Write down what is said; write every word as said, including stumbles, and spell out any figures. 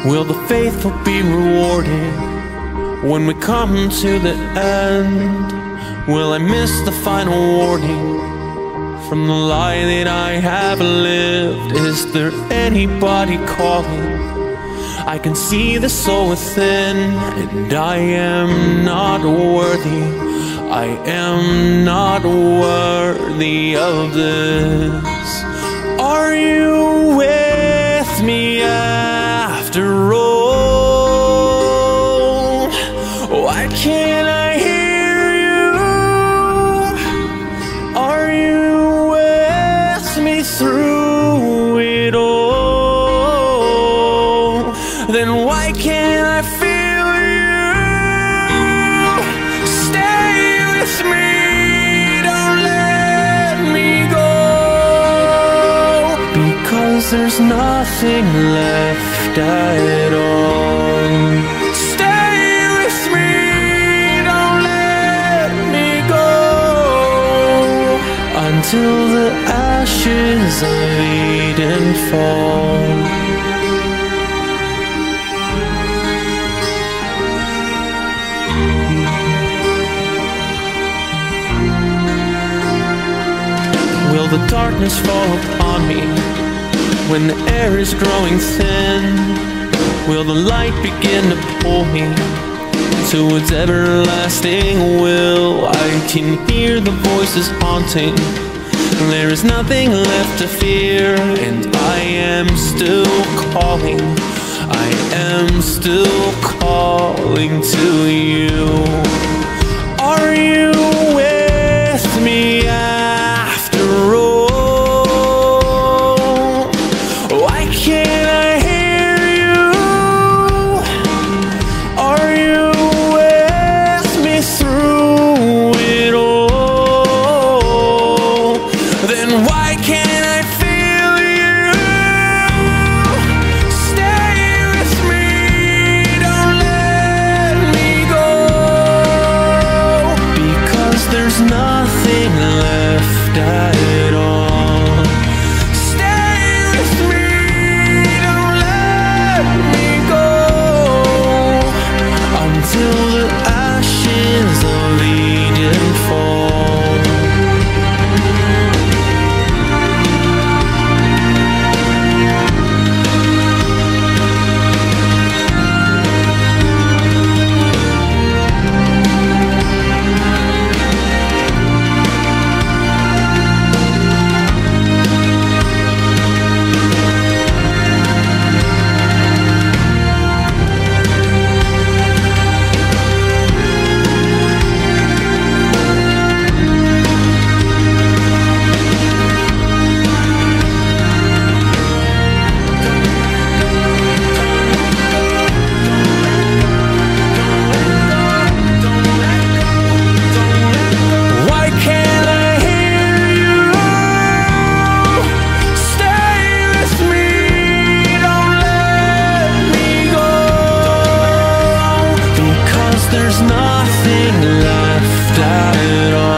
Will the faithful be rewarded when we come to the end? Will I miss the final warning from the lie that I have lived? Is there anybody calling? I can see the soul within, and I am not worthy. I am not worthy of this. Are you with me after all? Why can't I hear you? Are you with me through it all? Then why can't I feel you? Stay with me, don't let me go, because there's nothing left at all. Stay with me, don't let me go, until the ashes of Eden fall. Will the darkness fall upon me when the air is growing thin? Will the light begin to pull me towards everlasting will? I can hear the voices haunting. There is nothing left to fear, and I am still calling. I am still calling to you. Are you with me after all? Why can't I hear you? Are you with me through it all? Then why can't I feel you? Stay with me, don't let me go, because there's nothing left at all. Stay with me, don't let me go, until the ashes of Eden fall. There's nothing left at all.